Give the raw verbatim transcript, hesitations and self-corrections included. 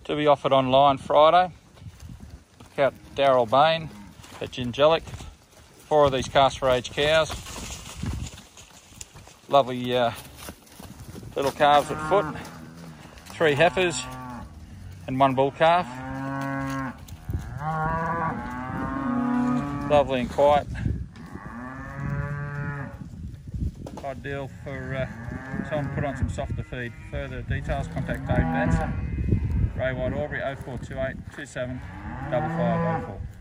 To be offered online Friday. Look out Daryl Baines at Gingelic. Four of these castor age cows. Lovely uh, little calves at foot. Three heifers and one bull calf. Lovely and quiet. Ideal for uh, someone to put on some softer feed. Further details, contact Dave Danson, Ray White Aubrey, oh four two eight two seven five five oh four.